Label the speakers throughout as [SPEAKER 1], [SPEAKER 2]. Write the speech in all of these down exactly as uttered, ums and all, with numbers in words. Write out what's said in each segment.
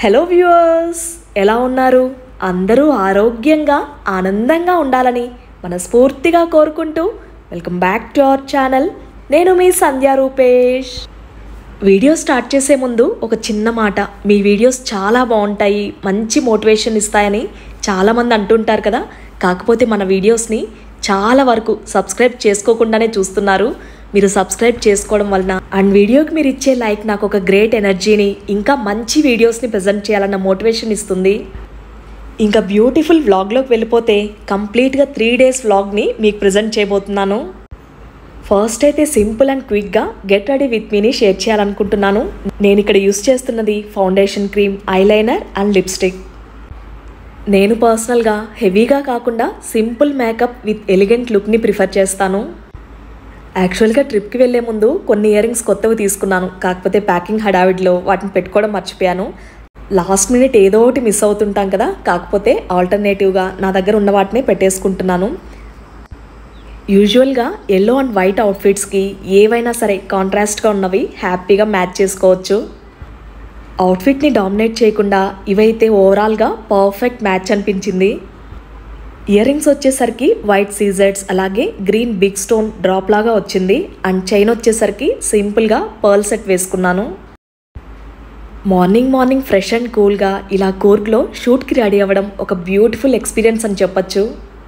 [SPEAKER 1] Hello viewers, ఎలా ఉన్నారు? అందరూ ఆరోగ్యంగా ఆనందంగా ఉండాలని మనస్ఫూర్తిగా కోరుకుంటూ welcome back to our channel. నేను మీ సంధ్యా రూపేష్. వీడియో స్టార్ట్ చేసే ముందు ఒక చిన్న మాట. మీ వీడియోస్ చాలా బాగుంటాయి, మంచి మోటివేషన్ ఇస్తాయని చాలామంది అంటుంటారు కదా. కాకపోతే మన వీడియోస్ని చాలా వరకు సబ్స్క్రైబ్ చేసుకోకుండానే చూస్తున్నారు. మీరు సబ్స్క్రైబ్ చేసుకోవడం వలన అండ్ వీడియోకి మీరు ఇచ్చే లైక్ నాకు ఒక గ్రేట్ ఎనర్జీని, ఇంకా మంచి వీడియోస్ని ప్రజెంట్ చేయాలన్న మోటివేషన్ ఇస్తుంది. ఇంకా బ్యూటిఫుల్ వ్లాగ్లోకి వెళ్ళిపోతే కంప్లీట్గా త్రీ డేస్ వ్లాగ్ని మీకు ప్రజెంట్ చేయబోతున్నాను. ఫస్ట్ అయితే సింపుల్ అండ్ క్విక్గా గెట్ రెడీ విత్ మీని షేర్ చేయాలనుకుంటున్నాను. నేను ఇక్కడ యూస్ చేస్తున్నది foundation cream, eyeliner and lipstick. నేను పర్సనల్గా హెవీగా కాకుండా సింపుల్ మేకప్ విత్ ఎలిగెంట్ లుక్ని ప్రిఫర్ చేస్తాను. యాక్చువల్గా ట్రిప్కి వెళ్ళే ముందు కొన్ని ఇయర్ రింగ్స్ కొత్తవి తీసుకున్నాను. కాకపోతే ప్యాకింగ్ హడావిడిలో వాటిని పెట్టుకోవడం మర్చిపోయాను. లాస్ట్ మినిట్ ఏదో ఒకటి మిస్ అవుతుంటాం కదా. కాకపోతే ఆల్టర్నేటివ్గా నా దగ్గర ఉన్న వాటినే పెట్టేసుకుంటున్నాను. యూజువల్గా ఎల్లో అండ్ వైట్ అవుట్ఫిట్స్కి ఏవైనా సరే కాంట్రాస్ట్గా ఉన్నవి హ్యాపీగా మ్యాచ్ చేసుకోవచ్చు. అవుట్ఫిట్ని డామినేట్ చేయకుండా ఇవైతే ఓవరాల్గా పర్ఫెక్ట్ మ్యాచ్ అనిపించింది. ఇయర్ రింగ్స్ వచ్చేసరికి వైట్ సీజర్స్, అలాగే గ్రీన్ బిగ్ స్టోన్ డ్రాప్ లాగా వచ్చింది. అండ్ చైన్ వచ్చేసరికి సింపుల్గా పర్ల్ సెట్ వేసుకున్నాను. మార్నింగ్ మార్నింగ్ ఫ్రెష్ అండ్ కూల్గా ఇలా కూర్గ్లో షూట్కి రెడీ అవ్వడం ఒక బ్యూటిఫుల్ ఎక్స్పీరియన్స్ అని చెప్పచ్చు.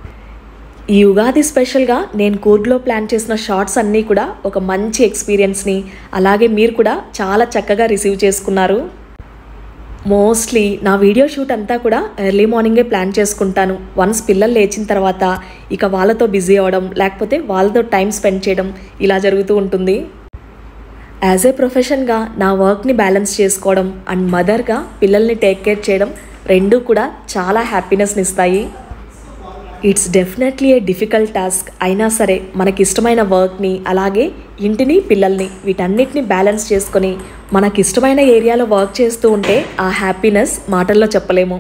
[SPEAKER 1] ఈ ఉగాది స్పెషల్గా నేను కూర్గ్లో ప్లాన్ చేసిన షార్ట్స్ అన్నీ కూడా ఒక మంచి ఎక్స్పీరియన్స్ని, అలాగే మీరు కూడా చాలా చక్కగా రిసీవ్ చేసుకున్నారు. మోస్ట్లీ నా వీడియో షూట్ అంతా కూడా ఎర్లీ మార్నింగే ప్లాన్ చేసుకుంటాను. వన్స్ పిల్లలు లేచిన తర్వాత ఇక వాళ్ళతో బిజీ అవ్వడం, లేకపోతే వాళ్ళతో టైం స్పెండ్ చేయడం ఇలా జరుగుతూ ఉంటుంది. యాజ్ ఏ ప్రొఫెషన్గా నా వర్క్ని బ్యాలెన్స్ చేసుకోవడం అండ్ మదర్గా పిల్లల్ని టేక్ కేర్ చేయడం రెండూ కూడా చాలా హ్యాపీనెస్ని ఇస్తాయి. It's definitely a difficult task. అయినా సరే మనకి ఇష్టమైన వర్క్ని, అలాగే ఇంటిని, పిల్లల్ని వీటన్నిటిని బ్యాలెన్స్ చేసుకొని మనకి ఇష్టమైన ఏరియాలో వర్క్ చేస్తూ ఉంటే ఆ హ్యాపీనెస్ మాటల్లో చెప్పలేము.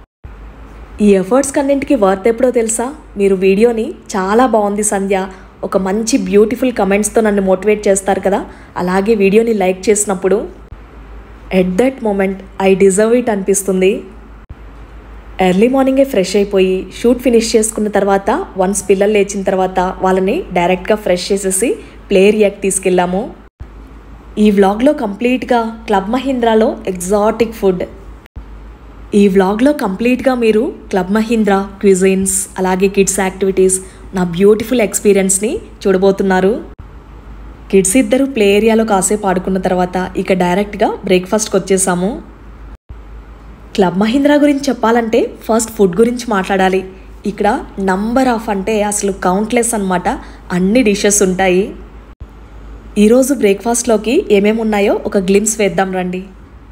[SPEAKER 1] ఈ ఎఫర్ట్స్ కన్నింటికి వర్త్ ఎప్పుడో తెలుసా? మీరు వీడియోని చాలా బాగుంది సంధ్య, ఒక మంచి బ్యూటిఫుల్ కమెంట్స్తో నన్ను మోటివేట్ చేస్తారు కదా. అలాగే వీడియోని లైక్ చేసినప్పుడు at that moment I deserve it అనిపిస్తుంది. ఎర్లీ మార్నింగే ఫ్రెష్ అయిపోయి షూట్ ఫినిష్ చేసుకున్న తర్వాత వన్స్ పిల్లలు లేచిన తర్వాత వాళ్ళని డైరెక్ట్గా ఫ్రెష్ చేసేసి ప్లే ఏరియాకి తీసుకెళ్ళాము. ఈ వ్లాగ్లో కంప్లీట్గా క్లబ్ మహీంద్రాలో ఎగ్జాటిక్ ఫుడ్. ఈ వ్లాగ్లో కంప్లీట్గా మీరు క్లబ్ మహీంద్రా క్విజిన్స్, అలాగే కిడ్స్ యాక్టివిటీస్, నా బ్యూటిఫుల్ ఎక్స్పీరియన్స్ని చూడబోతున్నారు. కిడ్స్ ఇద్దరు ప్లే ఏరియాలో కాసేపు ఆడుకున్న తర్వాత ఇక డైరెక్ట్గా బ్రేక్ఫాస్ట్కి వచ్చేసాము. క్లబ్ మహీంద్రా గురించి చెప్పాలంటే ఫస్ట్ ఫుడ్ గురించి మాట్లాడాలి. ఇక్కడ నంబర్ ఆఫ్ అంటే అసలు కౌంట్లెస్ అన్నమాట. అన్ని డిషెస్ ఉంటాయి. ఈరోజు బ్రేక్ఫాస్ట్లోకి ఏమేమి ఉన్నాయో ఒక గ్లిమ్స్ వేద్దాం రండి.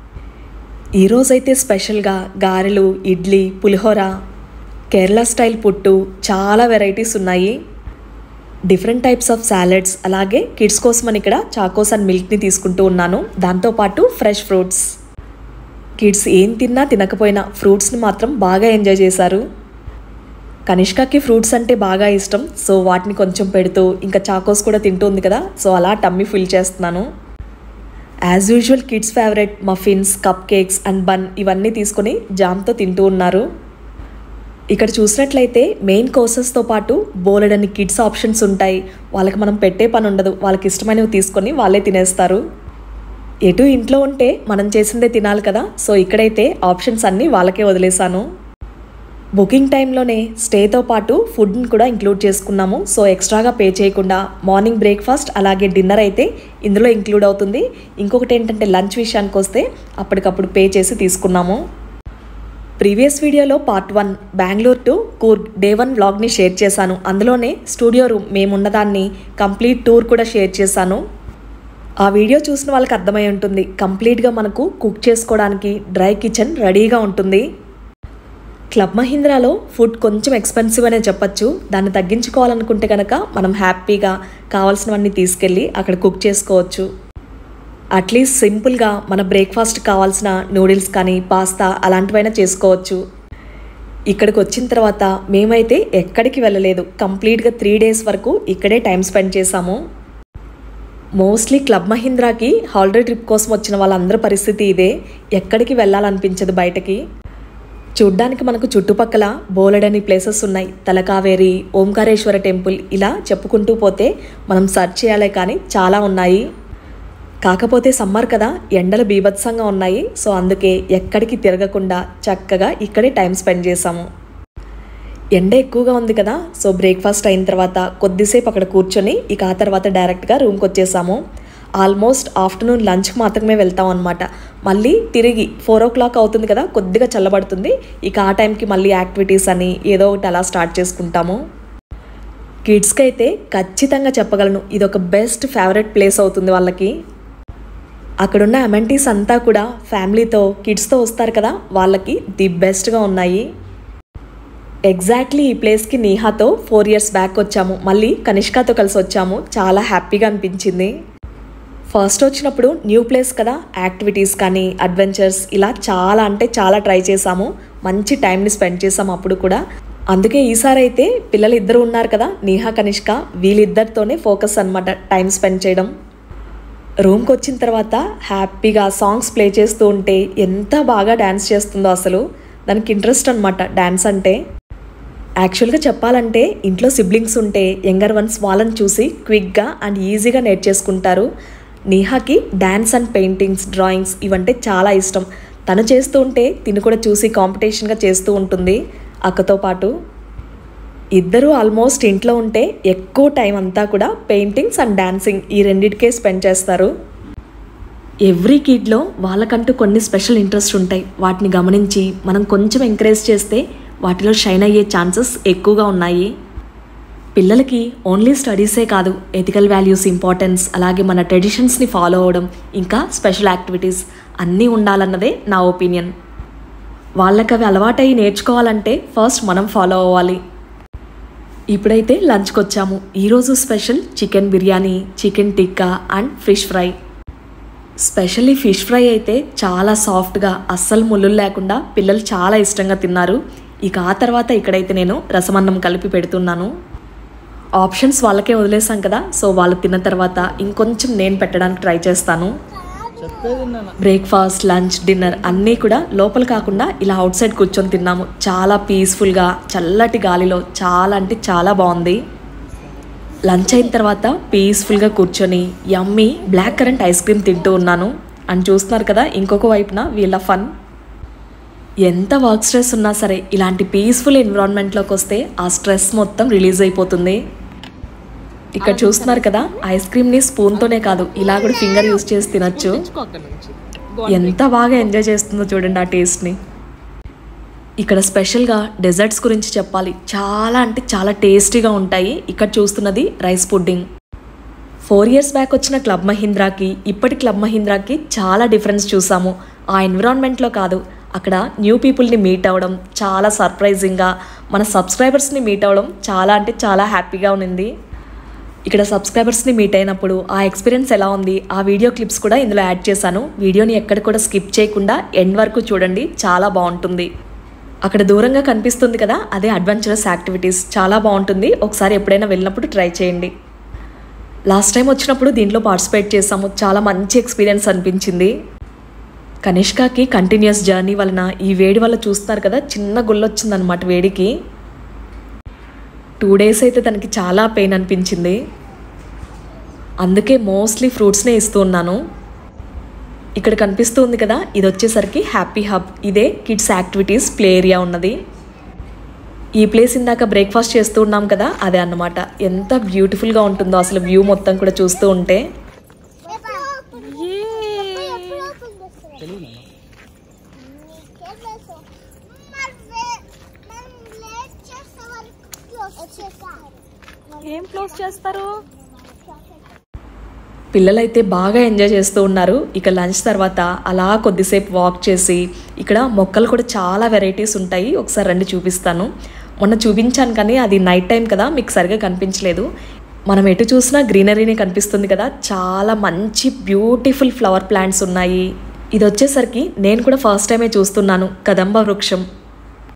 [SPEAKER 1] ఈరోజైతే స్పెషల్గా గారెలు, ఇడ్లీ, పులిహోర, కేరళ స్టైల్ పుట్టు, చాలా వెరైటీస్ ఉన్నాయి. డిఫరెంట్ టైప్స్ ఆఫ్ సాలెడ్స్, అలాగే కిడ్స్ కోసం అని ఇక్కడ చాకోస్ అండ్ మిల్క్ని తీసుకుంటూ ఉన్నాను. దాంతోపాటు ఫ్రెష్ ఫ్రూట్స్. కిడ్స్ ఏం తిన్నా తినకపోయినా ఫ్రూట్స్ని మాత్రం బాగా ఎంజాయ్ చేశారు. కనిష్కకి ఫ్రూట్స్ అంటే బాగా ఇష్టం. సో వాటిని కొంచెం పెడుతూ ఇంకా చాకోస్ కూడా తింటుంది కదా. సో అలా టమ్మీ ఫిల్ చేస్తున్నాను. As usual kids favourite muffins, cup cakes and bun ఇవన్నీ తీసుకొని జామ్తో తింటూ ఉన్నారు. ఇక్కడ చూసినట్లయితే మెయిన్ కోర్సెస్తో పాటు బోలెడన్ని కిడ్స్ ఆప్షన్స్ ఉంటాయి. వాళ్ళకి మనం పెట్టే పని ఉండదు. వాళ్ళకి ఇష్టమైనవి తీసుకొని వాళ్ళే తినేస్తారు. ఎటు ఇంట్లో ఉంటే మనం చేసిందే తినాలి కదా. సో ఇక్కడైతే ఆప్షన్స్ అన్నీ వాళ్ళకే వదిలేశాను. బుకింగ్ టైంలోనే స్టేతో పాటు ఫుడ్ని కూడా ఇంక్లూడ్ చేసుకున్నాము. సో ఎక్స్ట్రాగా పే చేయకుండా మార్నింగ్ బ్రేక్ఫాస్ట్ అలాగే డిన్నర్ అయితే ఇందులో ఇంక్లూడ్ అవుతుంది. ఇంకొకటి ఏంటంటే లంచ్ విషయానికి వస్తే అప్పటికప్పుడు పే చేసి తీసుకున్నాము. ప్రీవియస్ వీడియోలో part one Bengaluru to Coorg day one వ్లాగ్ని షేర్ చేశాను. అందులోనే స్టూడియో రూమ్ మేమున్నదాన్ని కంప్లీట్ టూర్ కూడా షేర్ చేశాను. ఆ వీడియో చూసిన వాళ్ళకి అర్థమై ఉంటుంది. కంప్లీట్గా మనకు కుక్ చేసుకోవడానికి డ్రై కిచెన్ రెడీగా ఉంటుంది. క్లబ్ మహీంద్రాలో ఫుడ్ కొంచెం ఎక్స్పెన్సివ్ అనే చెప్పచ్చు. దాన్ని తగ్గించుకోవాలనుకుంటే కనుక మనం హ్యాపీగా కావాల్సినవన్నీ తీసుకెళ్ళి అక్కడ కుక్ చేసుకోవచ్చు. అట్లీస్ట్ సింపుల్గా మన బ్రేక్ఫాస్ట్ కావాల్సిన నూడిల్స్ కానీ పాస్తా అలాంటివైనా చేసుకోవచ్చు. ఇక్కడికి వచ్చిన తర్వాత మేమైతే ఎక్కడికి వెళ్ళలేదు. కంప్లీట్గా త్రీ డేస్ వరకు ఇక్కడే టైం స్పెండ్ చేశాము. మోస్ట్లీ క్లబ్ మహీంద్రాకి హాలిడే ట్రిప్ కోసం వచ్చిన వాళ్ళందరి పరిస్థితి ఇదే. ఎక్కడికి వెళ్ళాలనిపించదు బయటకి. చూడ్డానికి మనకు చుట్టుపక్కల బోలెడని ప్లేసెస్ ఉన్నాయి. తలకావేరి, ఓంకారేశ్వర టెంపుల్, ఇలా చెప్పుకుంటూ పోతే మనం సర్చ్ చేయాలే కానీ చాలా ఉన్నాయి. కాకపోతే సమ్మర్ కదా, ఎండలు బీభత్సంగా ఉన్నాయి. సో అందుకే ఎక్కడికి తిరగకుండా చక్కగా ఇక్కడే టైం స్పెండ్ చేసాము. ఎండ ఎక్కువగా ఉంది కదా, సో బ్రేక్ఫాస్ట్ అయిన తర్వాత కొద్దిసేపు అక్కడ కూర్చొని ఇక ఆ తర్వాత డైరెక్ట్గా రూమ్కి వచ్చేసాము. ఆల్మోస్ట్ ఆఫ్టర్నూన్ లంచ్కి మాత్రమే వెళ్తాం అనమాట. మళ్ళీ తిరిగి ఫోర్ ఓ క్లాక్ అవుతుంది కదా, కొద్దిగా చల్లబడుతుంది. ఇక ఆ టైంకి మళ్ళీ యాక్టివిటీస్ అని ఏదో ఒకటి అలా స్టార్ట్ చేసుకుంటాము. కిడ్స్కి అయితే ఖచ్చితంగా చెప్పగలను, ఇది ఒక బెస్ట్ ఫేవరెట్ ప్లేస్ అవుతుంది వాళ్ళకి. అక్కడున్న అమెంటీస్ అంతా కూడా ఫ్యామిలీతో కిడ్స్తో వస్తారు కదా, వాళ్ళకి ది బెస్ట్గా ఉన్నాయి. ఎగ్జాక్ట్లీ ఈ ప్లేస్కి నీహాతో ఫోర్ ఇయర్స్ బ్యాక్ వచ్చాము. మళ్ళీ కనిష్కాతో కలిసి వచ్చాము. చాలా హ్యాపీగా అనిపించింది. ఫస్ట్ వచ్చినప్పుడు న్యూ ప్లేస్ కదా, యాక్టివిటీస్ కానీ అడ్వెంచర్స్ ఇలా చాలా అంటే చాలా ట్రై చేసాము. మంచి టైంని స్పెండ్ చేసాము అప్పుడు కూడా. అందుకే ఈసారి అయితే పిల్లలు ఇద్దరు ఉన్నారు కదా, నీహా కనిష్క, వీళ్ళిద్దరితోనే ఫోకస్ అనమాట టైం స్పెండ్ చేయడం. రూమ్కి వచ్చిన తర్వాత హ్యాపీగా సాంగ్స్ ప్లే చేస్తూ ఉంటే ఎంత బాగా డ్యాన్స్ చేస్తుందో అసలు. దానికి ఇంట్రెస్ట్ అనమాట డ్యాన్స్ అంటే. యాక్చువల్గా చెప్పాలంటే ఇంట్లో సిబ్లింగ్స్ ఉంటే యంగర్ వన్స్ వాళ్ళని చూసి క్విక్గా అండ్ ఈజీగా నేర్చేసుకుంటారు. నీహాకి డ్యాన్స్ అండ్ పెయింటింగ్స్, డ్రాయింగ్స్ ఇవంటే చాలా ఇష్టం. తను చేస్తూ ఉంటే తిను కూడా చూసి కాంపిటీషన్గా చేస్తూ ఉంటుంది అక్కతో పాటు. ఇద్దరు ఆల్మోస్ట్ ఇంట్లో ఉంటే ఎక్కువ టైం అంతా కూడా పెయింటింగ్స్ అండ్ డాన్సింగ్ ఈ రెండింటికే స్పెండ్ చేస్తారు. ఎవ్రీ కిడ్లో వాళ్ళకంటూ కొన్ని స్పెషల్ ఇంట్రెస్ట్ ఉంటాయి. వాటిని గమనించి మనం కొంచెం ఎంకరేజ్ చేస్తే వాటిలో షైన్ అయ్యే ఛాన్సెస్ ఎక్కువగా ఉన్నాయి. పిల్లలకి ఓన్లీ స్టడీసే కాదు, ఎథికల్ వాల్యూస్ ఇంపార్టెన్స్, అలాగే మన ట్రెడిషన్స్ని ఫాలో అవ్వడం, ఇంకా స్పెషల్ యాక్టివిటీస్ అన్నీ ఉండాలన్నదే నా ఒపీనియన్. వాళ్ళకి అవి అలవాటయ్యి నేర్చుకోవాలంటే ఫస్ట్ మనం ఫాలో అవ్వాలి. ఇప్పుడైతే లంచ్కి వచ్చాము. ఈరోజు special chicken biryani, chicken tikka and fish fry. Specially fish fry అయితే చాలా సాఫ్ట్గా, అస్సలు ముళ్ళు లేకుండా పిల్లలు చాలా ఇష్టంగా తిన్నారు. ఇక ఆ తర్వాత ఇక్కడైతే నేను రసమన్నం కలిపి పెడుతున్నాను. ఆప్షన్స్ వాళ్ళకే వదిలేసాం కదా, సో వాళ్ళు తిన్న తర్వాత ఇంకొంచెం నేను పెట్టడానికి ట్రై చేస్తాను. బ్రేక్ఫాస్ట్, లంచ్, డిన్నర్ అన్నీ కూడా లోపల కాకుండా ఇలా అవుట్ సైడ్ కూర్చొని తిన్నాము. చాలా పీస్ఫుల్గా చల్లటి గాలిలో చాలా అంటే చాలా బాగుంది. లంచ్ అయిన తర్వాత పీస్ఫుల్గా కూర్చొని yummy black currant ice cream తింటూ ఉన్నాను. అని చూస్తున్నారు కదా ఇంకొక వైపున వీళ్ళ ఫన్. ఎంత వర్క్ స్ట్రెస్ ఉన్నా సరే ఇలాంటి పీస్ఫుల్ ఎన్విరాన్మెంట్లోకి వస్తే ఆ స్ట్రెస్ మొత్తం రిలీజ్ అయిపోతుంది. ఇక్కడ చూస్తున్నారు కదా, ఐస్ క్రీమ్ని స్పూన్తోనే కాదు ఇలా కూడా ఫింగర్ యూస్ చేసి తినచ్చు. ఎంత బాగా ఎంజాయ్ చేస్తుందో చూడండి ఆ టేస్ట్ని. ఇక్కడ స్పెషల్గా డెజర్ట్స్ గురించి చెప్పాలి. చాలా అంటే చాలా టేస్టీగా ఉంటాయి. ఇక్కడ చూస్తున్నది rice pudding. Four years back వచ్చిన క్లబ్ మహీంద్రాకి ఇప్పటి క్లబ్ మహీంద్రాకి చాలా డిఫరెన్స్ చూసాము. ఆ ఎన్విరాన్మెంట్లో కాదు, అక్కడ న్యూ పీపుల్ని మీట్ అవ్వడం చాలా సర్ప్రైజింగ్గా, మన సబ్స్క్రైబర్స్ని మీట్ అవ్వడం చాలా అంటే చాలా హ్యాపీగా ఉంది. ఇక్కడ సబ్స్క్రైబర్స్ని మీట్ అయినప్పుడు ఆ ఎక్స్పీరియన్స్ ఎలా ఉంది, ఆ వీడియో క్లిప్స్ కూడా ఇందులో యాడ్ చేశాను. వీడియోని ఎక్కడ కూడా స్కిప్ చేయకుండా ఎండ్ వరకు చూడండి, చాలా బాగుంటుంది. అక్కడ దూరంగా కనిపిస్తుంది కదా, అదే అడ్వెంచరస్ యాక్టివిటీస్, చాలా బాగుంటుంది. ఒకసారి ఎప్పుడైనా వెళ్ళినప్పుడు ట్రై చేయండి. లాస్ట్ టైం వచ్చినప్పుడు దీంట్లో పార్టిసిపేట్ చేసాము. చాలా మంచి ఎక్స్పీరియన్స్ అనిపించింది. కనిష్కాకి కంటిన్యూస్ జర్నీ వలన ఈ వేడి వల్ల చూస్తున్నారు కదా చిన్న గుల్లొచ్చిందనమాట వేడికి. టూ డేస్ అయితే తనకి చాలా పెయిన్ అనిపించింది. అందుకే మోస్ట్లీ ఫ్రూట్స్నే ఇస్తూ ఉన్నాను. ఇక్కడ కనిపిస్తుంది కదా, ఇది వచ్చేసరికి హ్యాపీ హబ్. ఇదే కిడ్స్ యాక్టివిటీస్ ప్లే ఏరియా ఉన్నది. ఈ ప్లేస్ ఇందాక బ్రేక్ఫాస్ట్ చేస్తూ ఉన్నాం కదా, అదే అన్నమాట. ఎంత బ్యూటిఫుల్గా ఉంటుందో అసలు వ్యూ మొత్తం కూడా చూస్తూ ఉంటే. ఏం క్లోజ్ చేస్తారు? పిల్లలైతే బాగా ఎంజాయ్ చేస్తూ ఉన్నారు. ఇక లంచ్ తర్వాత అలా కొద్దిసేపు వాక్ చేసి, ఇక్కడ మొక్కలు కూడా చాలా వెరైటీస్ ఉంటాయి. ఒకసారి రండి చూపిస్తాను. మొన్న చూపించాను కానీ అది నైట్ టైం కదా, మీకు సరిగా కనిపించలేదు. మనం ఎటు చూసినా గ్రీనరీనే కనిపిస్తుంది కదా. చాలా మంచి బ్యూటిఫుల్ ఫ్లవర్ ప్లాంట్స్ ఉన్నాయి. ఇది వచ్చేసరికి నేను కూడా ఫస్ట్ టైమే చూస్తున్నాను, కదంబ వృక్షం.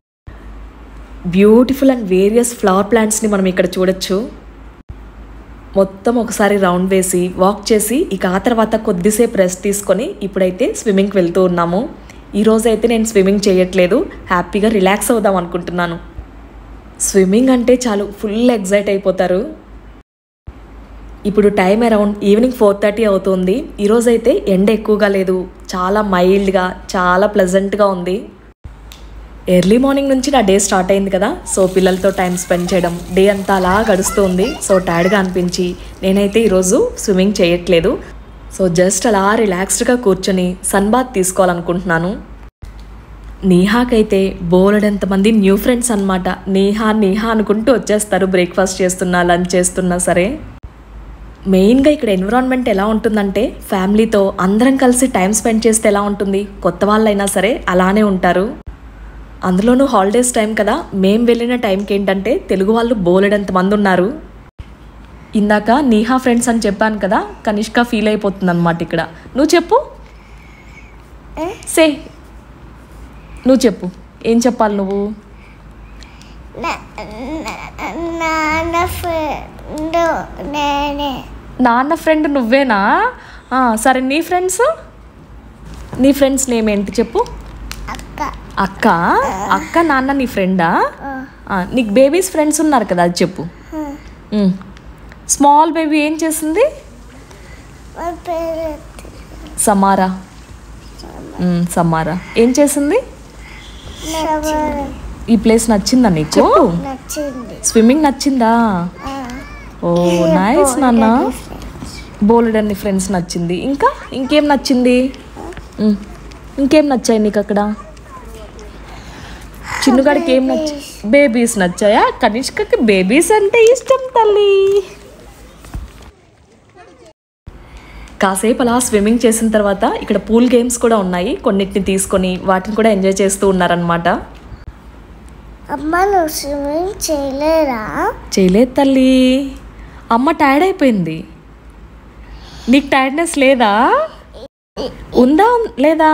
[SPEAKER 1] బ్యూటిఫుల్ అండ్ వేరియస్ ఫ్లవర్ ప్లాంట్స్ని మనం ఇక్కడ చూడొచ్చు. మొత్తం ఒకసారి రౌండ్ వేసి వాక్ చేసి ఇక ఆ తర్వాత కొద్దిసేపు రెస్ట్ తీసుకొని ఇప్పుడైతే స్విమ్మింగ్కి వెళ్తూ ఉన్నాము. ఈరోజైతే నేను స్విమ్మింగ్ చేయట్లేదు, హ్యాపీగా రిలాక్స్ అవుదాం అనుకుంటున్నాను. స్విమ్మింగ్ అంటే చాలు ఫుల్ ఎగ్జైట్ అయిపోతారు. ఇప్పుడు time around evening four thirty అవుతుంది. ఈరోజైతే ఎండ ఎక్కువగా లేదు, చాలా మైల్డ్గా చాలా ప్లెజెంట్గా ఉంది. ఎర్లీ మార్నింగ్ నుంచి నా డే స్టార్ట్ అయింది కదా, సో పిల్లలతో టైం స్పెండ్ చేయడం, డే అంతా అలా గడుస్తుంది. సో టైర్డ్గా అనిపించి నేనైతే ఈరోజు స్విమ్మింగ్ చేయట్లేదు. సో జస్ట్ అలా రిలాక్స్డ్గా కూర్చొని సన్ బాత్ తీసుకోవాలనుకుంటున్నాను. నేహాకైతే బోలెడంతమంది న్యూ ఫ్రెండ్స్ అనమాట. నేహా నేహా అనుకుంటూ వచ్చేస్తారు బ్రేక్ఫాస్ట్ చేస్తున్నా లంచ్ చేస్తున్నా సరే. మెయిన్గా ఇక్కడ ఎన్విరాన్మెంట్ ఎలా ఉంటుందంటే ఫ్యామిలీతో అందరం కలిసి టైం స్పెండ్ చేస్తే ఎలా ఉంటుంది, కొత్త వాళ్ళైనా సరే అలానే ఉంటారు. అందులోనూ హాలిడేస్ టైం కదా, మేము వెళ్ళిన టైంకి ఏంటంటే తెలుగు వాళ్ళు బోలెడంత మంది ఉన్నారు. ఇందాక నేహా ఫ్రెండ్స్ అని చెప్పాను కదా, కనిష్క ఫీల్ అయిపోతుంది అనమాట. ఇక్కడ నువ్వు చెప్పు, సే నువ్వు చెప్పు, ఏం చెప్పాలి నువ్వు? నాన్న ఫ్రెండ్ నువ్వేనా? సరే నీ ఫ్రెండ్స్, నీ ఫ్రెండ్స్ నేమ్ ఏంటి చెప్పు. అక్క. అక్క నాన్న నీ ఫ్రెండా? నీకు బేబీస్ ఫ్రెండ్స్ ఉన్నారు కదా, అది చెప్పు. స్మాల్ బేబీ ఏం చేసింది? సమారా. సమారా ఏం చేసింది? ఈ ప్లేస్ నచ్చిందా నీకు? స్విమ్మింగ్ నచ్చిందా? ఓ నైస్ నాన్న. బోలెడన్ని ఫ్రెండ్స్ నచ్చింది. ఇంకా ఇంకేం నచ్చింది? ఇంకేం నచ్చాయి నీకు అక్కడ? చిన్నగాడికి ఏం నచ్చ బేబీస్ నచ్చాయా? కనిష్కకి బేబీస్ అంటే ఇష్టం తల్లి. కాసేపు అలా స్విమ్మింగ్ చేసిన తర్వాత ఇక్కడ పూల్ గేమ్స్ కూడా ఉన్నాయి, కొన్నిటిని తీసుకొని వాటిని కూడా ఎంజాయ్ చేస్తూ ఉన్నారనమాట.
[SPEAKER 2] అమ్మ నువ్వు స్విమ్మింగ్ చేయలేరా?
[SPEAKER 1] చేయలేదు తల్లి, అమ్మ టైర్డ్ అయిపోయింది. నీకు టైర్డ్నెస్ లేదా? ఉందా లేదా?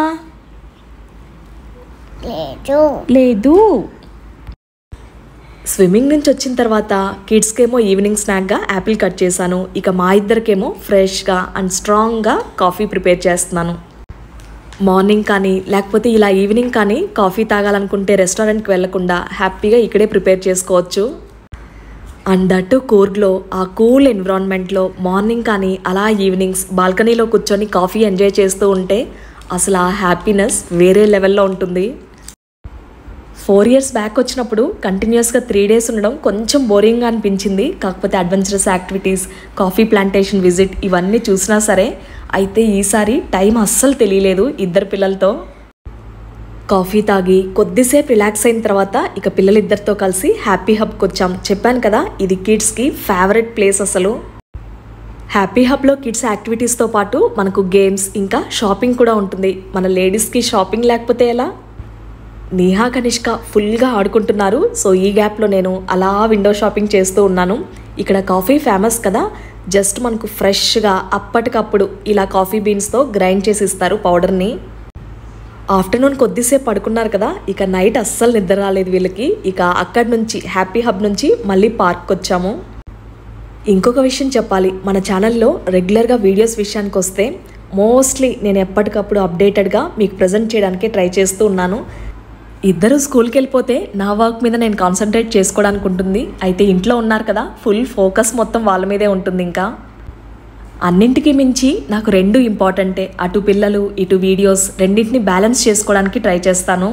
[SPEAKER 2] లేదు
[SPEAKER 1] లేదు. స్విమ్మింగ్ నుంచి వచ్చిన తర్వాత కిడ్స్కేమో ఈవినింగ్ స్నాక్గా యాపిల్ కట్ చేశాను. ఇక మా ఇద్దరికేమో ఫ్రెష్గా అండ్ స్ట్రాంగ్గా కాఫీ ప్రిపేర్ చేస్తున్నాను. మార్నింగ్ కానీ లేకపోతే ఇలా ఈవినింగ్ కానీ కాఫీ తాగాలనుకుంటే రెస్టారెంట్కి వెళ్లకుండా హ్యాపీగా ఇక్కడే ప్రిపేర్ చేసుకోవచ్చు. అండ్ దట్టు కూర్గ్లో ఆ కూల్ ఎన్విరాన్మెంట్లో మార్నింగ్ కానీ అలా ఈవినింగ్స్ బాల్కనీలో కూర్చొని కాఫీ ఎంజాయ్ చేస్తూ ఉంటే అసలు ఆ హ్యాపీనెస్ వేరే లెవెల్లో ఉంటుంది. ఫోర్ ఇయర్స్ బ్యాక్ వచ్చినప్పుడు కంటిన్యూస్గా త్రీ డేస్ ఉండడం కొంచెం బోరింగ్గా అనిపించింది. కాకపోతే adventurous activities, coffee plantation visit ఇవన్నీ చూసినా సరే అయితే ఈసారి టైం అస్సలు తెలియలేదు ఇద్దరు పిల్లలతో. కాఫీ తాగి కొద్దిసేపు రిలాక్స్ అయిన తర్వాత ఇక పిల్లలిద్దరితో కలిసి హ్యాపీ హబ్కి వచ్చాం. చెప్పాను కదా, ఇది కిడ్స్కి ఫేవరెట్ ప్లేస్ అసలు. హ్యాపీ హబ్లో కిడ్స్ యాక్టివిటీస్తో పాటు మనకు గేమ్స్ ఇంకా షాపింగ్ కూడా ఉంటుంది. మన లేడీస్కి షాపింగ్ లేకపోతే ఎలా? నేహా కనిష్క ఫుల్గా ఆడుకుంటున్నారు. సో ఈ గ్యాప్లో నేను అలా విండో షాపింగ్ చేస్తూ ఉన్నాను. ఇక్కడ కాఫీ ఫేమస్ కదా, జస్ట్ మనకు ఫ్రెష్గా అప్పటికప్పుడు ఇలా కాఫీ బీన్స్తో గ్రైండ్ చేసి ఇస్తారు పౌడర్ని. ఆఫ్టర్నూన్ కొద్దిసేపు పడుకున్నారు కదా, ఇక నైట్ అస్సలు నిద్ర రాలేదు వీళ్ళకి. ఇక అక్కడి నుంచి హ్యాపీ హబ్ నుంచి మళ్ళీ పార్క్కి వచ్చాము. ఇంకొక విషయం చెప్పాలి, మన ఛానల్లో రెగ్యులర్గా వీడియోస్ విషయానికి వస్తే మోస్ట్లీ నేను ఎప్పటికప్పుడు అప్డేటెడ్గా మీకు ప్రజెంట్ చేయడానికి ట్రై చేస్తూ ఉన్నాను. ఇద్దరు స్కూల్కి వెళ్ళిపోతే నా వర్క్ మీద నేను కాన్సన్ట్రేట్ చేసుకోవడానికి ఉంటుంది. అయితే ఇంట్లో ఉన్నారు కదా, ఫుల్ ఫోకస్ మొత్తం వాళ్ళ మీదే ఉంటుంది. ఇంకా అన్నింటికీ మించి నాకు రెండు ఇంపార్టెంటే, అటు పిల్లలు ఇటు వీడియోస్ రెండింటిని బ్యాలెన్స్ చేసుకోవడానికి ట్రై చేస్తాను.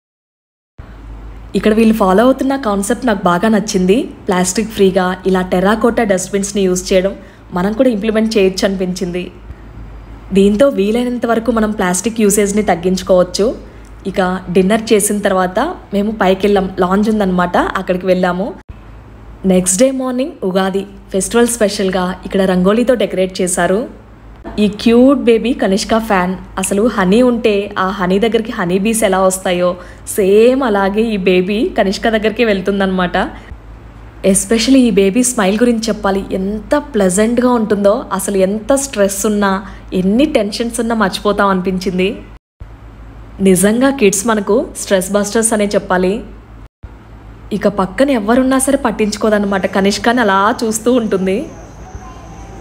[SPEAKER 1] ఇక్కడ వీళ్ళు ఫాలో అవుతున్న కాన్సెప్ట్ నాకు బాగా నచ్చింది. ప్లాస్టిక్ ఫ్రీగా ఇలా టెర్రాకోటా డస్ట్బిన్స్ని యూజ్ చేయడం మనం కూడా ఇంప్లిమెంట్ చేయొచ్చు అనిపించింది. దీంతో వీలైనంత వరకు మనం ప్లాస్టిక్ యూసేజ్ని తగ్గించుకోవచ్చు. ఇక డిన్నర్ చేసిన తర్వాత మేము పైకి వెళ్ళాం, లాంజ్ ఉందన్నమాట, అక్కడికి వెళ్ళాము. Next day morning Ugadi festival స్పెషల్గా ఇక్కడ రంగోలీతో డెకరేట్ చేశారు. ఈ క్యూట్ బేబీ కనిష్క ఫ్యాన్. అసలు హనీ ఉంటే ఆ హనీ దగ్గరికి హనీ బీస్ ఎలా వస్తాయో సేమ్ అలాగే ఈ బేబీ కనిష్క దగ్గరికి వెళ్తుందన్నమాట. ఎస్పెషల్లీ ఈ బేబీ స్మైల్ గురించి చెప్పాలి, ఎంత ప్లెజెంట్గా ఉంటుందో. అసలు ఎంత స్ట్రెస్ ఉన్నా ఎన్ని టెన్షన్స్ ఉన్నా మర్చిపోతాం అనిపించింది. నిజంగా కిడ్స్ మనకు స్ట్రెస్ బస్టర్స్ అనే చెప్పాలి. ఇక పక్కన ఎవరున్నా సరే పట్టించుకోదన్నమాట, కనిష్కని అలా చూస్తూ ఉంటుంది.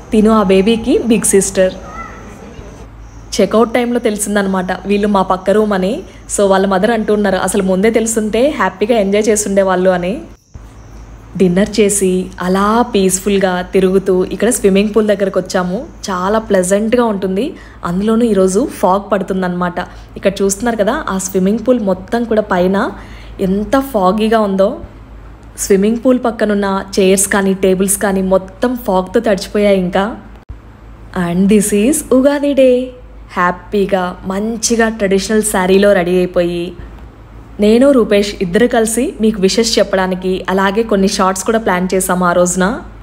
[SPEAKER 1] తిను ఆ బేబీకి బిగ్ సిస్టర్. చెక్అవుట్ టైంలో తెలిసిందనమాట వీళ్ళు మా పక్క రూమ్ అని. సో వాళ్ళ మదర్ అంటున్నారు అసలు ముందే తెలుసుంటే హ్యాపీగా ఎంజాయ్ చేస్తుండే వాళ్ళు అని. డిన్నర్ చేసి అలా పీస్ఫుల్గా తిరుగుతూ ఇక్కడ స్విమ్మింగ్ పూల్ దగ్గరకు వచ్చాము. చాలా ప్లెజెంట్గా ఉంటుంది. అందులోనూ ఈరోజు ఫాగ్ పడుతుందన్నమాట. ఇక్కడ చూస్తున్నారు కదా ఆ స్విమ్మింగ్ పూల్ మొత్తం కూడా పైన ఎంత ఫాగీగా ఉందో. స్విమ్మింగ్ పూల్ పక్కనున్న చైర్స్ కానీ టేబుల్స్ కానీ మొత్తం ఫాగ్తో తడిచిపోయాయి ఇంకా. And this is Ugadi day. హ్యాపీగా మంచిగా ట్రెడిషనల్ శారీలో రెడీ అయిపోయి నేను రూపేష్ ఇద్దరు కలిసి మీకు విషెస్ చెప్పడానికి అలాగే కొన్ని షార్ట్స్ కూడా ప్లాన్ చేసాము ఆ రోజున.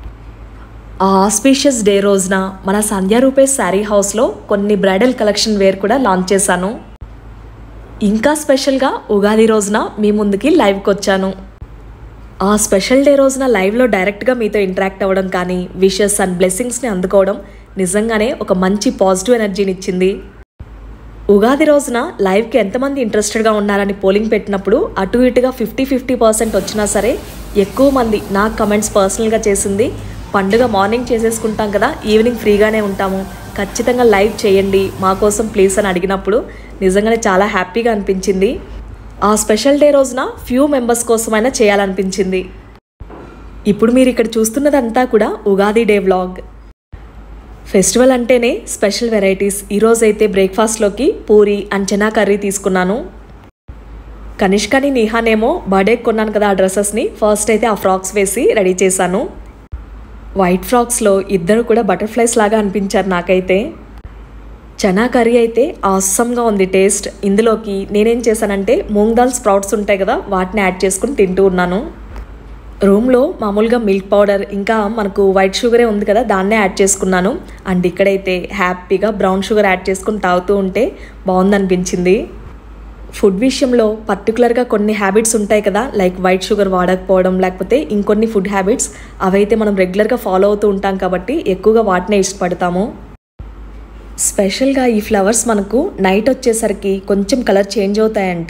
[SPEAKER 1] ఆ ఆస్పీషియస్ డే రోజున మన సంధ్యా రూపేష్ శారీ హౌస్లో కొన్ని బ్రైడల్ కలెక్షన్ వేర్ కూడా లాంచ్ చేశాను. ఇంకా స్పెషల్గా ఉగాది రోజున మీ ముందుకి లైవ్కి వచ్చాను. ఆ స్పెషల్ డే రోజున లైవ్లో డైరెక్ట్గా మీతో ఇంటరాక్ట్ అవ్వడం కానీ విషెస్ అండ్ బ్లెస్సింగ్స్ని అందుకోవడం నిజంగానే ఒక మంచి పాజిటివ్ ఎనర్జీని ఇచ్చింది. ఉగాది రోజున లైవ్కి ఎంతమంది ఇంట్రెస్టెడ్గా ఉన్నారని పోలింగ్ పెట్టినప్పుడు అటు ఇటుగా ఫిఫ్టీ ఫిఫ్టీ పర్సెంట్ వచ్చినా సరే ఎక్కువ మంది నాకు కమెంట్స్ పర్సనల్గా చేసింది పండుగ మార్నింగ్ చేసేసుకుంటాం కదా, ఈవినింగ్ ఫ్రీగానే ఉంటాము, ఖచ్చితంగా లైవ్ చేయండి మా కోసం ప్లీజ్ అని అడిగినప్పుడు నిజంగానే చాలా హ్యాపీగా అనిపించింది. ఆ స్పెషల్ డే రోజున ఫ్యూ మెంబర్స్ కోసమైనా చేయాలనిపించింది. ఇప్పుడు మీరు ఇక్కడ చూస్తున్నదంతా కూడా ఉగాది డే వ్లాగ్. ఫెస్టివల్ అంటేనే స్పెషల్ వెరైటీస్. ఈరోజైతే బ్రేక్ఫాస్ట్లోకి పూరి అండ్ చనా కర్రీ తీసుకున్నాను. కనిష్కని నిహానేమో బర్త్డేకి కొన్నాను కదా ఆ డ్రెస్సెస్ని ఫస్ట్ అయితే ఆ ఫ్రాక్స్ వేసి రెడీ చేశాను. వైట్ ఫ్రాక్స్లో ఇద్దరు కూడా బటర్ఫ్లైస్ లాగా అనిపించారు నాకైతే. చనా కర్రీ అయితే ఆసమ్గా ఉంది టేస్ట్. ఇందులోకి నేనేం చేశానంటే మూంగ్ దాల్ స్ప్రౌట్స్ ఉంటాయి కదా వాటిని యాడ్ చేసుకుని తింటూ ఉన్నాను. రూమ్లో మామూలుగా మిల్క్ పౌడర్ ఇంకా మనకు వైట్ షుగరే ఉంది కదా దాన్నే యాడ్ చేసుకున్నాను. అండ్ ఇక్కడైతే హ్యాపీగా బ్రౌన్ షుగర్ యాడ్ చేసుకుని తాగుతూ ఉంటే బాగుందనిపించింది. ఫుడ్ విషయంలో పర్టికులర్గా కొన్ని హ్యాబిట్స్ ఉంటాయి కదా లైక్ వైట్ షుగర్ వాడకపోవడం లేకపోతే ఇంకొన్ని ఫుడ్ హ్యాబిట్స్ అవైతే మనం రెగ్యులర్గా ఫాలో అవుతూ ఉంటాం కాబట్టి ఎక్కువగా వాటినే ఇష్టపడతాము. స్పెషల్గా ఈ ఫ్లవర్స్ మనకు నైట్ వచ్చేసరికి కొంచెం కలర్ చేంజ్ అవుతాయంట.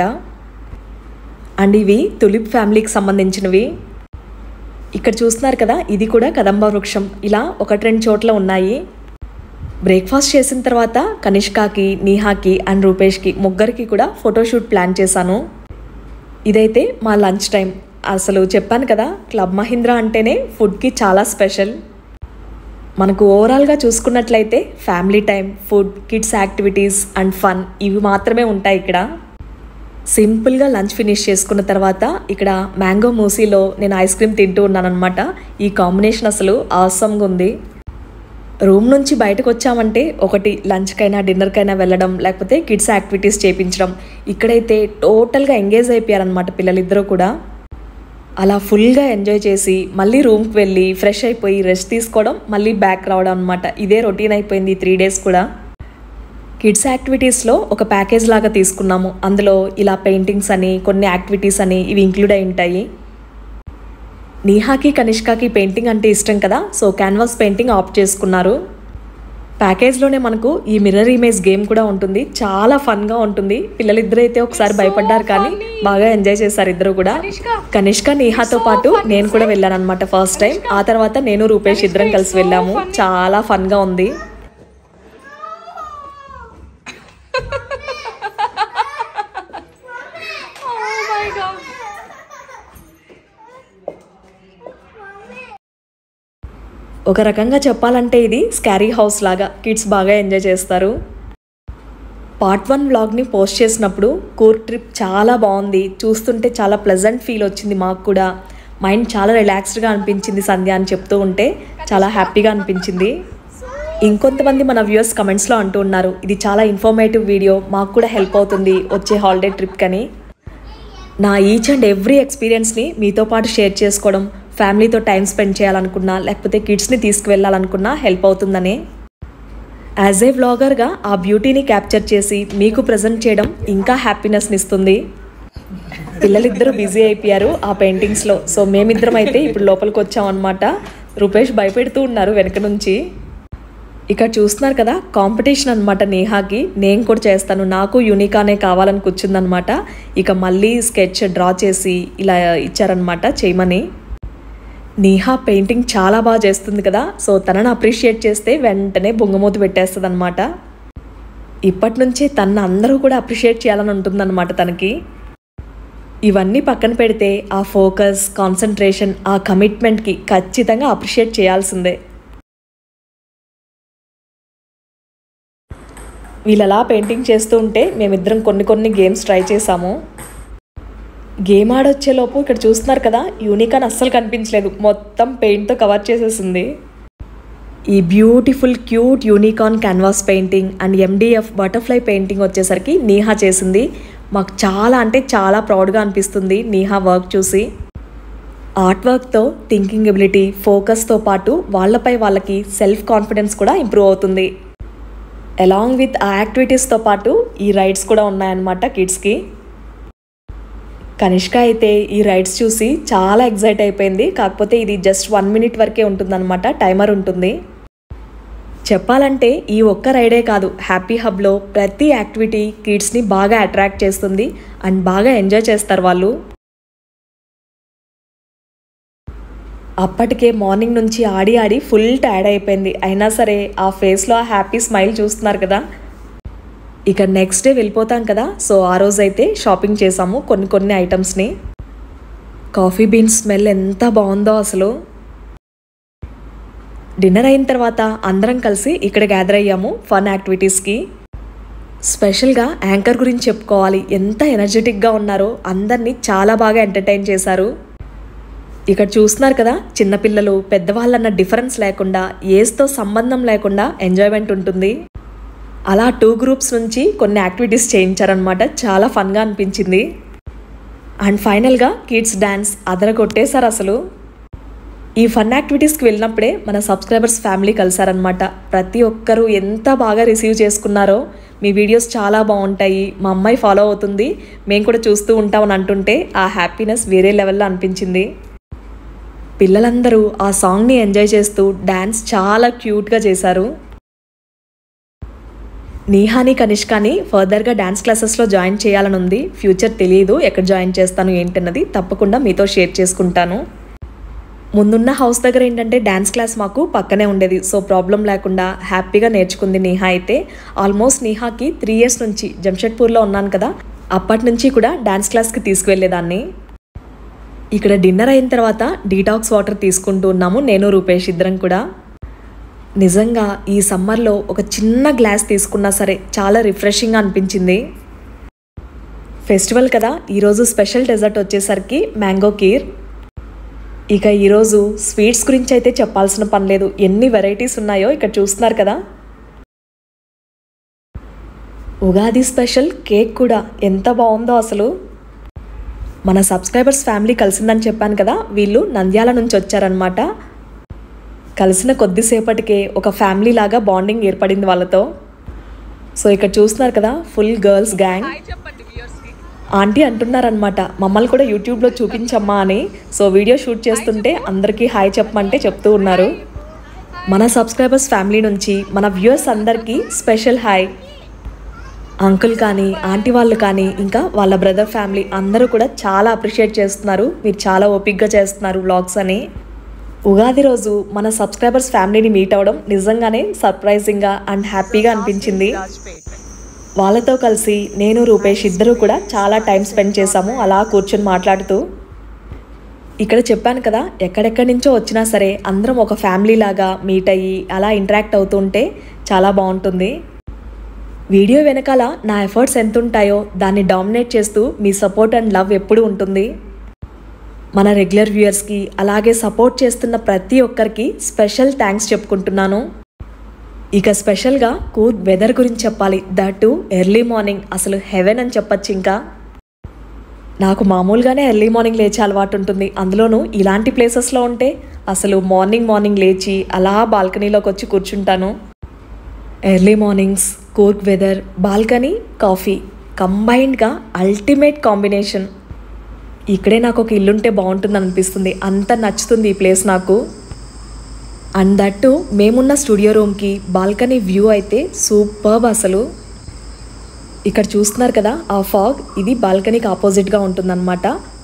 [SPEAKER 1] అండ్ ఇవి తులిప్ ఫ్యామిలీకి సంబంధించినవి. ఇక్కడ చూస్తున్నారు కదా ఇది కూడా కదంబ వృక్షం. ఇలా ఒకటి రెండు చోట్ల ఉన్నాయి. బ్రేక్ఫాస్ట్ చేసిన తర్వాత కనిష్కాకి నిహాకి అండ్ రూపేష్కి ముగ్గురికి కూడా ఫోటోషూట్ ప్లాన్ చేశాను. ఇదైతే మా లంచ్ టైం. అసలు చెప్పాను కదా క్లబ్ మహీంద్రా అంటేనే ఫుడ్కి చాలా స్పెషల్. మనకు ఓవరాల్గా చూసుకున్నట్లయితే family time, food, kids activities and fun ఇవి మాత్రమే ఉంటాయి ఇక్కడ. సింపుల్గా లంచ్ ఫినిష్ చేసుకున్న తర్వాత ఇక్కడ మ్యాంగో మూసీలో నేను ఐస్ క్రీమ్ తింటూ ఉన్నాను అనమాట. ఈ కాంబినేషన్ అసలు ఆసమ్గా ఉంది. రూమ్ నుంచి బయటకు వచ్చామంటే ఒకటి లంచ్కైనా డిన్నర్కైనా వెళ్ళడం లేకపోతే కిడ్స్ యాక్టివిటీస్ చేయించడం. ఇక్కడైతే టోటల్గా ఎంగేజ్ అయిపోయారనమాట పిల్లలిద్దరూ కూడా. అలా ఫుల్గా ఎంజాయ్ చేసి మళ్ళీ రూమ్కి వెళ్ళి ఫ్రెష్ అయిపోయి రెస్ట్ తీసుకోవడం మళ్ళీ బ్యాక్ రావడం అనమాట. ఇదే రొటీన్ అయిపోయింది ఈ త్రీ డేస్ కూడా. కిడ్స్ యాక్టివిటీస్లో ఒక ప్యాకేజ్ లాగా తీసుకున్నాము. అందులో ఇలా పెయింటింగ్స్ అని కొన్ని యాక్టివిటీస్ అని ఇవి ఇంక్లూడ్ అయి ఉంటాయి. నిహాకి కనిష్కాకి పెయింటింగ్ అంటే ఇష్టం కదా సో క్యాన్వాస్ పెయింటింగ్ ఆప్ట్ చేసుకున్నారు. ప్యాకేజ్లోనే మనకు ఈ మిర్రర్ ఇమేజ్ గేమ్ కూడా ఉంటుంది. చాలా ఫన్గా ఉంటుంది. పిల్లలిద్దరూ అయితే ఒకసారి భయపడ్డారు కానీ బాగా ఎంజాయ్ చేశారు ఇద్దరు కూడా. కనిష్క నిహాతో పాటు నేను కూడా వెళ్ళాను అనమాట ఫస్ట్ టైం. ఆ తర్వాత నేను రూపేష్ ఇద్దరం కలిసి వెళ్ళాము. చాలా ఫన్గా ఉంది. ఒక రకంగా చెప్పాలంటే ఇది స్కారీ హౌస్ లాగా కిడ్స్ బాగా ఎంజాయ్ చేస్తారు. పార్ట్ వన్ వ్లాగ్ని పోస్ట్ చేసినప్పుడు కూర్గ్ ట్రిప్ చాలా బాగుంది, చూస్తుంటే చాలా ప్లెజెంట్ ఫీల్ వచ్చింది మాకు కూడా. మైండ్ చాలా రిలాక్స్డ్గా అనిపించింది సంధ్య అని చెప్తూ ఉంటే చాలా హ్యాపీగా అనిపించింది. ఇంకొంతమంది మన వ్యూయర్స్ కమెంట్స్లో అంటూ ఉన్నారు ఇది చాలా ఇన్ఫర్మేటివ్ వీడియో, మాకు కూడా హెల్ప్ అవుతుంది వచ్చే హాలిడే ట్రిప్కని. నా ఈచ్ అండ్ ఎవ్రీ ఎక్స్పీరియన్స్ని మీతో పాటు షేర్ చేసుకోవడం, ఫ్యామిలీతో టైం స్పెండ్ చేయాలనుకున్నా లేకపోతే కిడ్స్ని తీసుకువెళ్ళాలనుకున్నా హెల్ప్ అవుతుందని. యాజ్ ఏ వ్లాగర్గా ఆ బ్యూటీని క్యాప్చర్ చేసి మీకు ప్రజెంట్ చేయడం ఇంకా హ్యాపీనెస్ని ఇస్తుంది. పిల్లలిద్దరూ బిజీ అయిపోయారు ఆ పెయింటింగ్స్లో. సో మేమిద్దరం అయితే ఇప్పుడు లోపలికి వచ్చామన్నమాట. రూపేష్ భయపెడుతూ ఉన్నారు వెనక నుంచి. ఇక్కడ చూస్తున్నారు కదా కాంపిటీషన్ అనమాట నేహాకి. నేను కూడా చేస్తాను, నాకు యూనికానే కావాలని కూర్చుందనమాట. ఇక మళ్ళీ స్కెచ్ డ్రా చేసి ఇలా ఇచ్చారనమాట చేయమని. నేహా పెయింటింగ్ చాలా బాగా చేస్తుంది కదా, సో తనను అప్రిషియేట్ చేస్తే వెంటనే బొంగమూతి పెట్టేస్తుంది అనమాట. ఇప్పటి నుంచే తనను అందరూ కూడా అప్రిషియేట్ చేయాలని ఉంటుందన్నమాట తనకి. ఇవన్నీ పక్కన పెడితే ఆ ఫోకస్, కాన్సన్ట్రేషన్, ఆ కమిట్మెంట్కి ఖచ్చితంగా అప్రిషియేట్ చేయాల్సిందే. వీళ్ళలా పెయింటింగ్ చేస్తూ ఉంటే మేమిద్దరం కొన్ని కొన్ని గేమ్స్ ట్రై చేసాము. గేమ్ ఆడొచ్చేలోపు ఇక్కడ చూస్తున్నారు కదా, యూనికాన్ అస్సలు కనిపించలేదు, మొత్తం పెయింట్తో కవర్ చేసేసింది. ఈ beautiful cute unicorn canvas painting and MDF butterfly painting వచ్చేసరికి నేహా చేసింది. మాకు చాలా అంటే చాలా ప్రౌడ్గా అనిపిస్తుంది నేహా వర్క్ చూసి. ఆర్ట్ వర్క్తో థింకింగ్ ఎబిలిటీ, ఫోకస్తో పాటు వాళ్ళపై వాళ్ళకి సెల్ఫ్ కాన్ఫిడెన్స్ కూడా ఇంప్రూవ్ అవుతుంది. అలాంగ్ విత్ ఆ యాక్టివిటీస్తో పాటు ఈ రైడ్స్ కూడా ఉన్నాయన్నమాట కిడ్స్కి. కనిష్క అయితే ఈ రైడ్స్ చూసి చాలా ఎగ్జైట్ అయిపోయింది. కాకపోతే ఇది జస్ట్ వన్ మినిట్ వరకే ఉంటుందన్నమాట, టైమర్ ఉంటుంది. చెప్పాలంటే ఈ ఒక్క రైడే కాదు, హ్యాపీ హబ్లో ప్రతి యాక్టివిటీ కిడ్స్ని బాగా అట్రాక్ట్ చేస్తుంది అండ్ బాగా ఎంజాయ్ చేస్తారు వాళ్ళు. అప్పటికే మార్నింగ్ నుంచి ఆడి ఆడి ఫుల్ టైర్డ్ అయిపోయింది, అయినా సరే ఆ ఫేస్లో ఆ హ్యాపీ స్మైల్ చూస్తున్నారు కదా. ఇక నెక్స్ట్ డే వెళ్ళిపోతాం కదా, సో ఆ రోజు అయితే షాపింగ్ చేసాము కొన్ని కొన్ని ఐటమ్స్ని. కాఫీ బీన్స్ స్మెల్ ఎంత బాగుందో అసలు. డిన్నర్ అయిన తర్వాత అందరం కలిసి ఇక్కడ గ్యాదర్ అయ్యాము ఫన్ యాక్టివిటీస్కి. స్పెషల్గా యాంకర్ గురించి చెప్పుకోవాలి, ఎంత ఎనర్జెటిక్గా ఉన్నారో, అందరినీ చాలా బాగా ఎంటర్టైన్ చేశారు. ఇక్కడ చూస్తున్నారు కదా, చిన్నపిల్లలు పెద్దవాళ్ళన్న డిఫరెన్స్ లేకుండా, ఏజ్తో సంబంధం లేకుండా ఎంజాయ్మెంట్ ఉంటుంది. అలా టూ గ్రూప్స్ నుంచి కొన్ని యాక్టివిటీస్ చేయించారనమాట, చాలా ఫన్గా అనిపించింది. అండ్ ఫైనల్గా కిడ్స్ డ్యాన్స్ అదరగొట్టేశారు అసలు. ఈ ఫన్ యాక్టివిటీస్కి వెళ్ళినప్పుడే మన సబ్స్క్రైబర్స్ ఫ్యామిలీ కలిసారనమాట. ప్రతి ఒక్కరూ ఎంత బాగా రిసీవ్ చేసుకున్నారో, మీ వీడియోస్ చాలా బాగుంటాయి, మా అమ్మాయి ఫాలో అవుతుంది, మేము కూడా చూస్తూ ఉంటామని అంటుంటే ఆ హ్యాపీనెస్ వేరే లెవెల్లో అనిపించింది. పిల్లలందరూ ఆ సాంగ్ని ఎంజాయ్ చేస్తూ డ్యాన్స్ చాలా క్యూట్గా చేశారు. నేహాని కనిష్కాని ఫర్దర్గా డ్యాన్స్ క్లాసెస్లో జాయిన్ చేయాలని ఉంది. ఫ్యూచర్ తెలియదు ఎక్కడ జాయిన్ చేస్తాను ఏంటన్నది, తప్పకుండా మీతో షేర్ చేసుకుంటాను. ముందున్న హౌస్ దగ్గర ఏంటంటే డ్యాన్స్ క్లాస్ మాకు పక్కనే ఉండేది, సో ప్రాబ్లం లేకుండా హ్యాపీగా నేర్చుకుంది నేహా అయితే. ఆల్మోస్ట్ నేహాకి త్రీ ఇయర్స్ నుంచి జంషెడ్పూర్లో ఉన్నాను కదా, అప్పటి నుంచి కూడా డ్యాన్స్ క్లాస్కి తీసుకువెళ్ళేదాన్ని. ఇక్కడ డిన్నర్ అయిన తర్వాత డీటాక్స్ వాటర్ తీసుకుంటూ ఉన్నాము నేను రూపేష్ ఇద్దరం కూడా. నిజంగా ఈ సమ్మర్లో ఒక చిన్న గ్లాస్ తీసుకున్నా సరే చాలా రిఫ్రెషింగ్గా అనిపించింది. ఫెస్టివల్ కదా, ఈరోజు స్పెషల్ డెజర్ట్ వచ్చేసరికి మ్యాంగో కీర్. ఇక ఈరోజు స్వీట్స్ గురించి అయితే చెప్పాల్సిన పని లేదు, ఎన్ని వెరైటీస్ ఉన్నాయో ఇక్కడ చూస్తున్నారు కదా. ఉగాది స్పెషల్ కేక్ కూడా ఎంత బాగుందో అసలు. మన సబ్స్క్రైబర్స్ ఫ్యామిలీ కలిసిందని చెప్పాను కదా, వీళ్ళు నంద్యాల నుంచి వచ్చారనమాట. కలిసిన కొద్దిసేపటికే ఒక ఫ్యామిలీ లాగా బాండింగ్ ఏర్పడింది వాళ్ళతో. సో ఇక్కడ చూస్తున్నారు కదా, ఫుల్ గర్ల్స్ గ్యాంగ్. ఆంటీ అంటున్నారనమాట, మమ్మల్ని కూడా యూట్యూబ్లో చూపించమ్మా అని. సో వీడియో షూట్ చేస్తుంటే అందరికీ హాయ్ చెప్పమంటే చెప్తూ ఉన్నారు. మన సబ్స్క్రైబర్స్ ఫ్యామిలీ నుంచి మన వ్యూయర్స్ అందరికీ స్పెషల్ హాయ్. అంకుల్ కానీ ఆంటీ వాళ్ళు కానీ ఇంకా వాళ్ళ బ్రదర్ ఫ్యామిలీ అందరూ కూడా చాలా అప్రిషియేట్ చేస్తున్నారు, మీరు చాలా ఓపిక్గా చేస్తున్నారు వ్లాగ్స్ అని. ఉగాది రోజు మన సబ్స్క్రైబర్స్ ఫ్యామిలీని మీట్ అవ్వడం నిజంగానే సర్ప్రైజింగ్గా అండ్ హ్యాపీగా అనిపించింది. వాళ్ళతో కలిసి నేను రూపేష్ ఇద్దరు కూడా చాలా టైం స్పెండ్ చేశాము అలా కూర్చొని మాట్లాడుతూ. ఇక్కడ చెప్పాను కదా, ఎక్కడెక్కడి నుంచో వచ్చినా సరే అందరం ఒక ఫ్యామిలీ లాగా మీట్ అయ్యి అలా ఇంటరాక్ట్ అవుతుంటే చాలా బాగుంటుంది. వీడియో వెనకాల నా ఎఫర్ట్స్ ఎంత ఉంటాయో దాన్ని డామినేట్ చేస్తూ మీ సపోర్ట్ అండ్ లవ్ ఎప్పుడు ఉంటుంది. మన రెగ్యులర్ వ్యూయర్స్కి అలాగే సపోర్ట్ చేస్తున్న ప్రతి ఒక్కరికి స్పెషల్ థ్యాంక్స్ చెప్పుకుంటున్నాను. ఇక స్పెషల్గా కూర్గ్ వెదర్ గురించి చెప్పాలి, దట్ టు ఎర్లీ మార్నింగ్ అసలు హెవెన్ అని చెప్పచ్చు. ఇంకా నాకు మామూలుగానే ఎర్లీ మార్నింగ్ లేచే అలవాటు ఉంటుంది, అందులోనూ ఇలాంటి ప్లేసెస్లో ఉంటే అసలు మార్నింగ్ మార్నింగ్ లేచి అలా బాల్కనీలోకి వచ్చి కూర్చుంటాను. Early mornings, Coorg weather, balcony, coffee కంబైన్డ్గా అల్టిమేట్ కాంబినేషన్. ఇక్కడే నాకు ఒక ఇల్లుంటే బాగుంటుంది అనిపిస్తుంది, అంత నచ్చుతుంది ఈ ప్లేస్ నాకు. అండ్ దట్టు మేమున్న స్టూడియో రూమ్కి బాల్కనీ వ్యూ అయితే సూపర్బ్ అసలు. ఇక్కడ చూస్తున్నారు కదా ఆ ఫాగ్, ఇది బాల్కనీకి ఆపోజిట్గా ఉంటుందన్నమాట.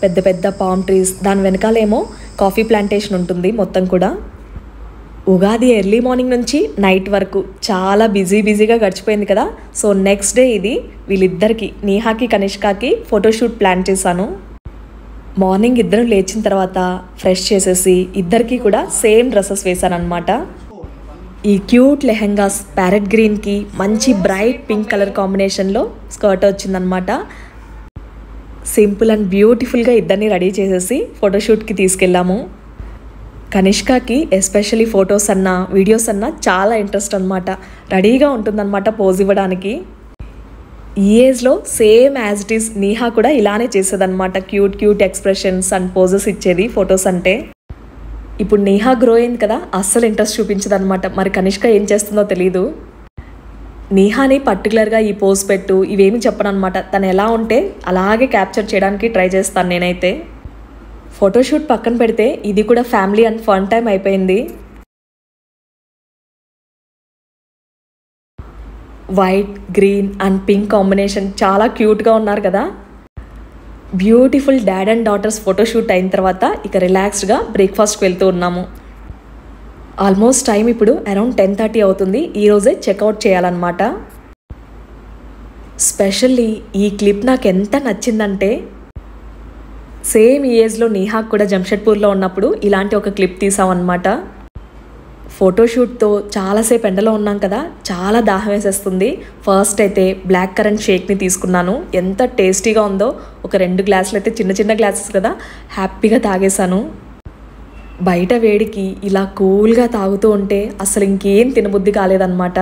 [SPEAKER 1] పెద్ద పెద్ద పామ్ ట్రీస్, దాని వెనకాలేమో కాఫీ ప్లాంటేషన్ ఉంటుంది మొత్తం కూడా. ఉగాది ఎర్లీ మార్నింగ్ నుంచి నైట్ వరకు చాలా బిజీ బిజీగా గడిచిపోయింది కదా. సో నెక్స్ట్ డే ఇది వీళ్ళిద్దరికి, నేహాకి కనిష్కాకి ఫోటోషూట్ ప్లాన్ చేశాను. మార్నింగ్ ఇద్దరు లేచిన తర్వాత ఫ్రెష్ చేసేసి ఇద్దరికి కూడా సేమ్ డ్రెస్సెస్ వేశాను అనమాట. ఈ క్యూట్ లెహెంగాస్ ప్యారెట్ గ్రీన్కి మంచి బ్రైట్ పింక్ కలర్ కాంబినేషన్లో స్కర్ట్ వచ్చిందనమాట. సింపుల్ అండ్ బ్యూటిఫుల్గా ఇద్దరిని రెడీ చేసేసి ఫోటోషూట్కి తీసుకెళ్ళాము. కనిష్కాకి ఎస్పెషలీ ఫొటోస్ అన్నా వీడియోస్ అన్నా చాలా ఇంట్రెస్ట్ అనమాట. రెడీగా ఉంటుందన్నమాట పోజ్ ఇవ్వడానికి. ఈ ఏజ్లో same as it is Neha కూడా ఇలానే చేసేదన్నమాట. Cute cute expressions and poses ఇచ్చేది ఫొటోస్ అంటే. ఇప్పుడు నేహా గ్రో అయింది కదా, అస్సలు ఇంట్రెస్ట్ చూపించదన్నమాట. మరి కనిష్క ఏం చేస్తుందో తెలీదు. నేహాని పర్టికులర్గా ఈ పోజ్ పెట్టు ఇవేమి చెప్పను అనమాట. తను ఎలా ఉంటే అలాగే క్యాప్చర్ చేయడానికి ట్రై చేస్తాను నేనైతే. ఫోటోషూట్ పక్కన పెడితే ఇది కూడా ఫ్యామిలీ అండ్ ఫన్ టైం అయిపోయింది. White, green and pink combination చాలా క్యూట్గా ఉన్నారు కదా. Beautiful dad and daughters photoshoot అయిన తర్వాత ఇక రిలాక్స్డ్గా బ్రేక్ఫాస్ట్కి వెళ్తూ ఉన్నాము. ఆల్మోస్ట్ టైం ఇప్పుడు అరౌండ్ టెన్ థర్టీ అవుతుంది. ఈరోజే చెక్అవుట్ చేయాలన్నమాట. స్పెషల్లీ ఈ క్లిప్ నాకు ఎంత నచ్చిందంటే, సేమ్ ఈ ఏజ్లో నేహాకు కూడా జంషెడ్పూర్లో ఉన్నప్పుడు ఇలాంటి ఒక క్లిప్ తీసామన్నమాట. ఫోటోషూట్తో చాలాసేపు ఎండలో ఉన్నాం కదా, చాలా దాహం వేసేస్తుంది. ఫస్ట్ అయితే బ్లాక్ కరెంట్ షేక్ని తీసుకున్నాను. ఎంత టేస్టీగా ఉందో. ఒక రెండు గ్లాసులు అయితే చిన్న చిన్న గ్లాసెస్ కదా, హ్యాపీగా తాగేశాను. బయట వేడికి ఇలా కూల్గా తాగుతూ ఉంటే అసలు ఇంకేం తినబుద్ధి కాలేదన్నమాట.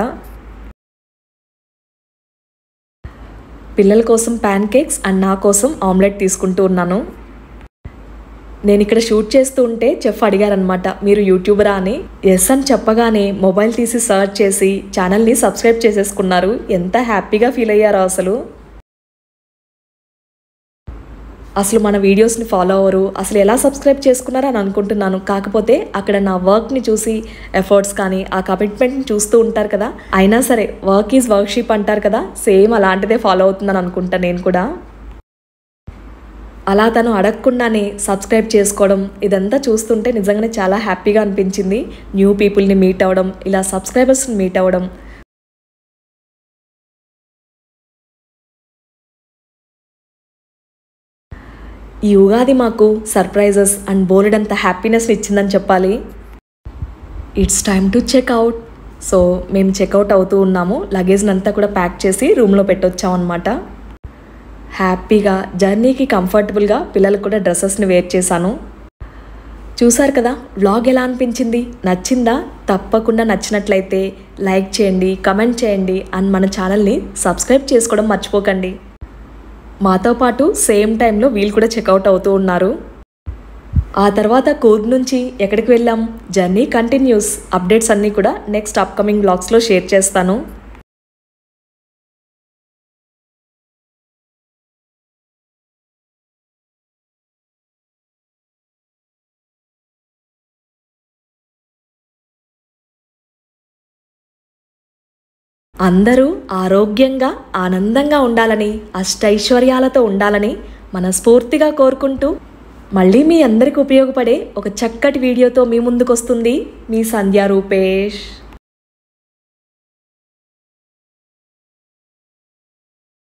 [SPEAKER 1] పిల్లల కోసం ప్యాన్ కేక్స్ అండ్ నా కోసం ఆమ్లెట్ తీసుకుంటూ ఉన్నాను. నేను ఇక్కడ షూట్ చేస్తూ ఉంటే చెఫ్ అడిగారనమాట, మీరు యూట్యూబరా అని. ఎస్ అని చెప్పగానే మొబైల్ తీసి సర్చ్ చేసి ఛానల్ని సబ్స్క్రైబ్ చేసేసుకున్నారు. ఎంత హ్యాపీగా ఫీల్ అయ్యారో అసలు. అసలు మన వీడియోస్ని ఫాలో అవ్వరు, అసలు ఎలా సబ్స్క్రైబ్ చేసుకున్నారో అని అనుకుంటున్నాను. కాకపోతే అక్కడ నా వర్క్ని చూసి ఎఫర్ట్స్ కానీ ఆ కమిట్మెంట్ని చూస్తూ ఉంటారు కదా. అయినా సరే వర్క్ ఈజ్ వర్క్షిప్ అంటారు కదా, సేమ్ అలాంటిదే ఫాలో అవుతుందని అనుకుంటా నేను కూడా. అలా తను అడగకుండానే సబ్స్క్రైబ్ చేసుకోవడం ఇదంతా చూస్తుంటే నిజంగానే చాలా హ్యాపీగా అనిపించింది. న్యూ పీపుల్ని మీట్ అవ్వడం, ఇలా సబ్స్క్రైబర్స్ని మీట్ అవ్వడం. ఈ ఉగాది మాకు సర్ప్రైజెస్ అండ్ బోలెడంత హ్యాపీనెస్ని ఇచ్చిందని చెప్పాలి. It's time to check out. So మేము చెక్అవుట్ అవుతూ ఉన్నాము. లగేజ్ని అంతా కూడా ప్యాక్ చేసి రూమ్లో పెట్టొచ్చాం అనమాట. హ్యాపీగా జర్నీకి కంఫర్టబుల్గా పిల్లలకు కూడా డ్రెస్సెస్ని వేర్ చేశాను. చూసారు కదా వ్లాగ్ ఎలా అనిపించింది, నచ్చిందా? తప్పకుండా నచ్చినట్లయితే లైక్ చేయండి, కమెంట్ చేయండి అండ్ మన ఛానల్ని సబ్స్క్రైబ్ చేసుకోవడం మర్చిపోకండి. మాతో పాటు సేమ్ టైంలో వీళ్ళు కూడా చెక్అవుట్ అవుతూ ఉన్నారు. ఆ తర్వాత కూర్గ్ నుంచి ఎక్కడికి వెళ్ళాం, జర్నీ కంటిన్యూస్. అప్డేట్స్ అన్నీ కూడా నెక్స్ట్ అప్కమింగ్ బ్లాగ్స్లో షేర్ చేస్తాను. అందరూ ఆరోగ్యంగా ఆనందంగా ఉండాలని, అష్టైశ్వర్యాలతో ఉండాలని మనస్ఫూర్తిగా కోరుకుంటూ, మళ్ళీ మీ అందరికి ఉపయోగపడే ఒక చక్కటి వీడియోతో మీ ముందుకు వస్తుంది మీ సంధ్యా రూపేష్.